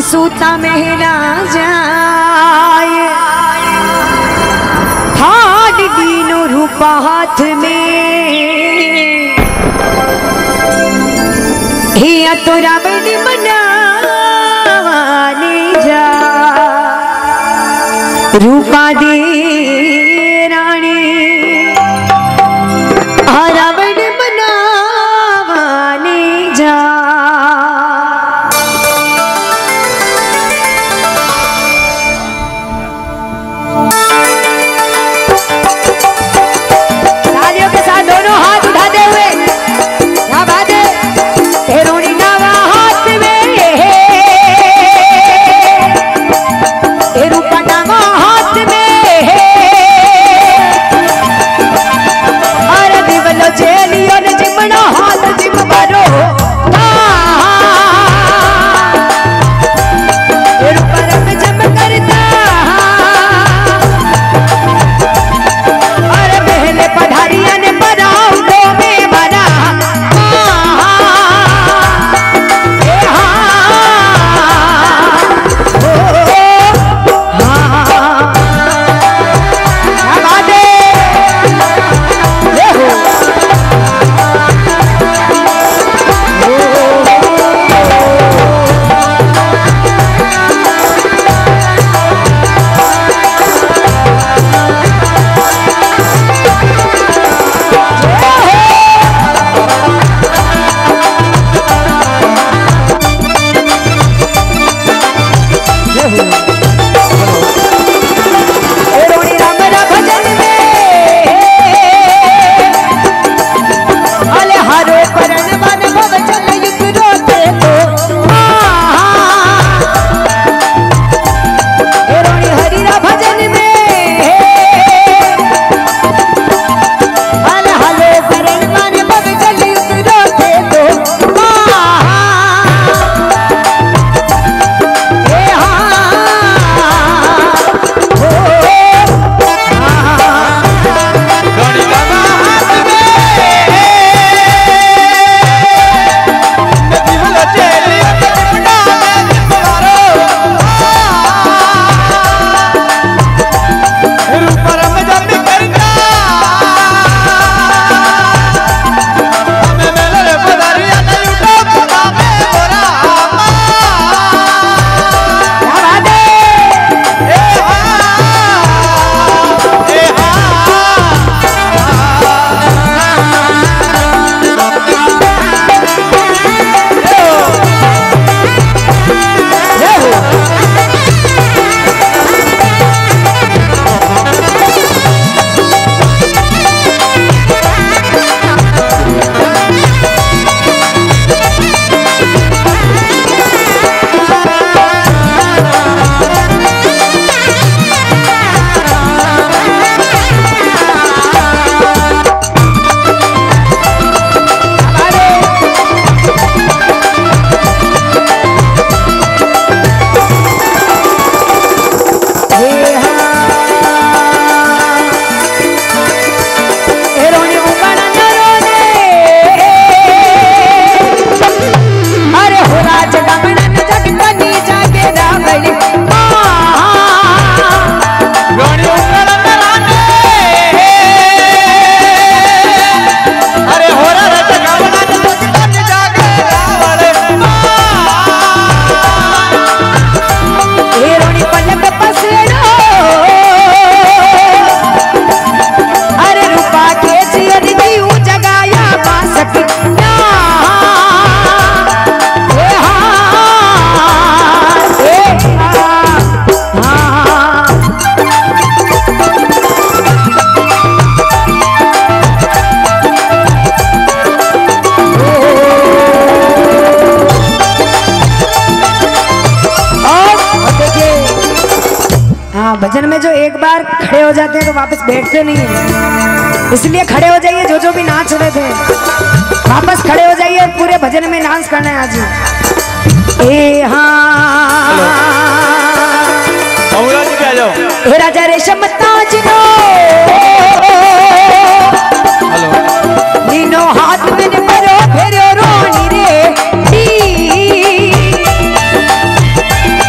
सूता में ना जाए ठाड दीनो रूपा हाथ में हिया तो रावण बनाने जा रूपा दे रानी रावण बनाने जा। भजन में जो एक बार खड़े हो जाते हैं तो वापस बैठते नहीं है, इसलिए खड़े हो जाइए। जो भी नाच रहे थे वापस खड़े हो जाइए, पूरे भजन में डांस करना है आज। ए हाँ हे राजा रेशम ताज नो नीनो हाथ में परो फेरो रोनी रे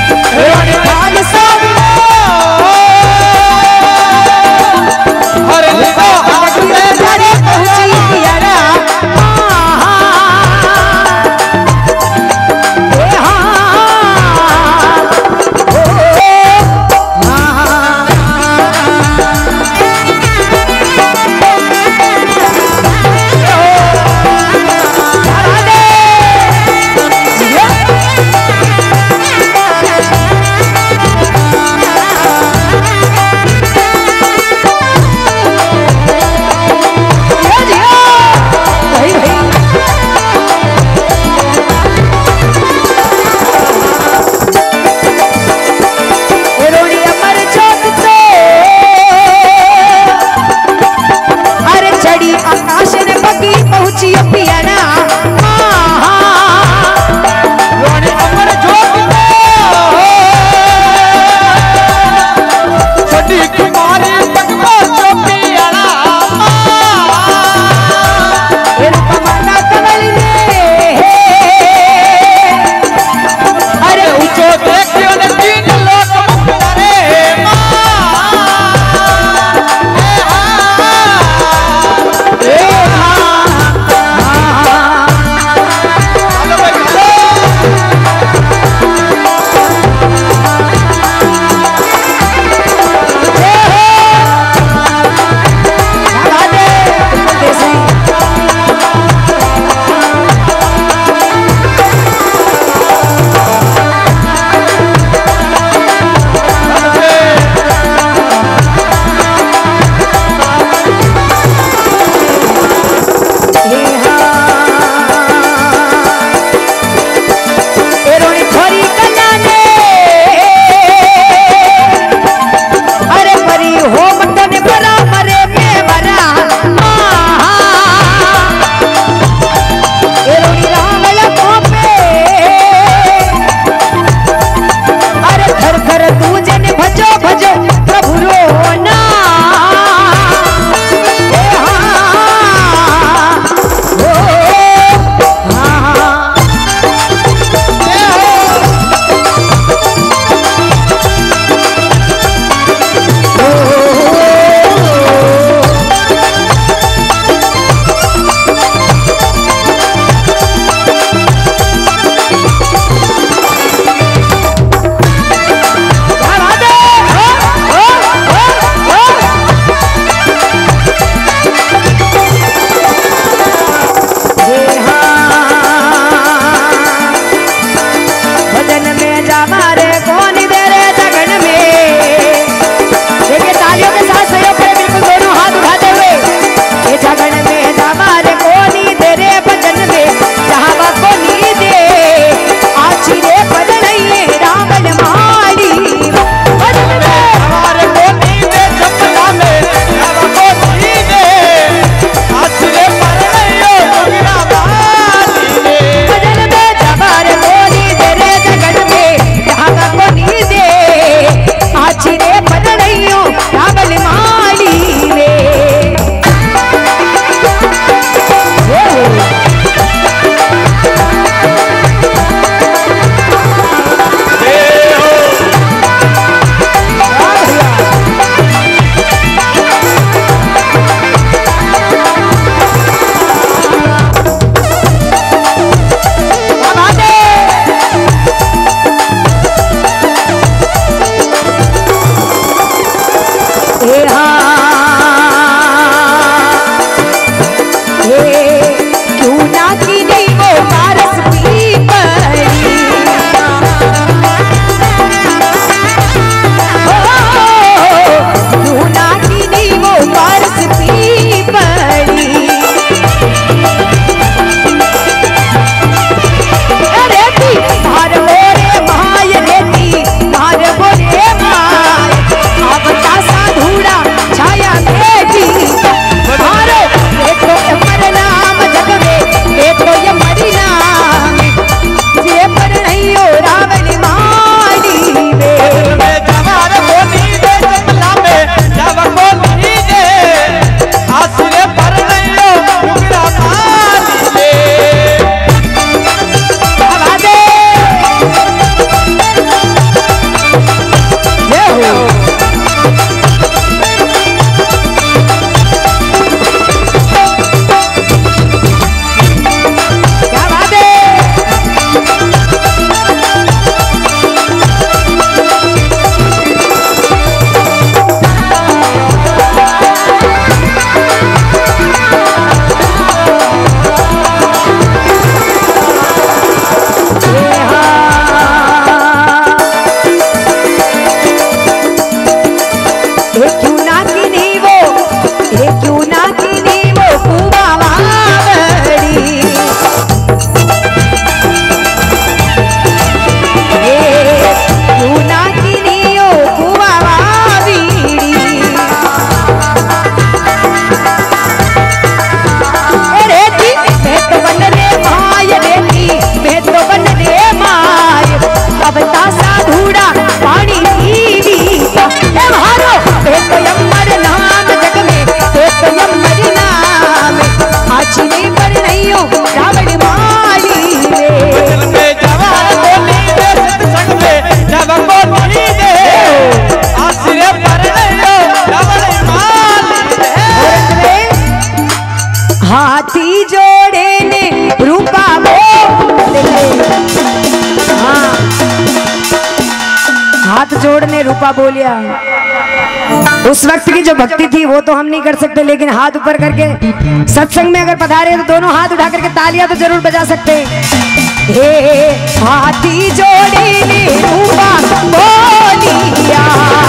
जोड़ने रूपा बोलिया। उस वक्त की जो भक्ति थी वो तो हम नहीं कर सकते, लेकिन हाथ ऊपर करके सत्संग में अगर पधारे तो दोनों हाथ उठा करके तालियां तो जरूर बजा सकते हैं। हे हाथी जोड़ी ने रूपा बोलिया,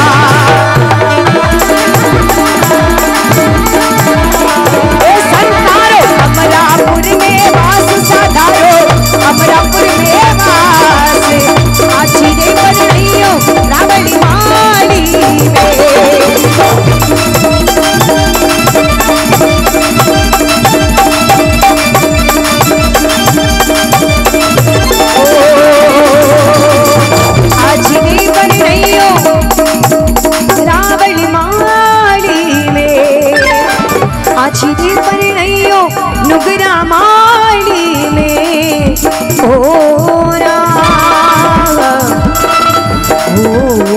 अमरापुर में वास साधारो, अमरापुर में वास, आछी रे बनैयो रावली माली में। आछी रे बनैयो रावली माली में, आछी रे बनैयो नुगरा माली में। ओ राम, ओ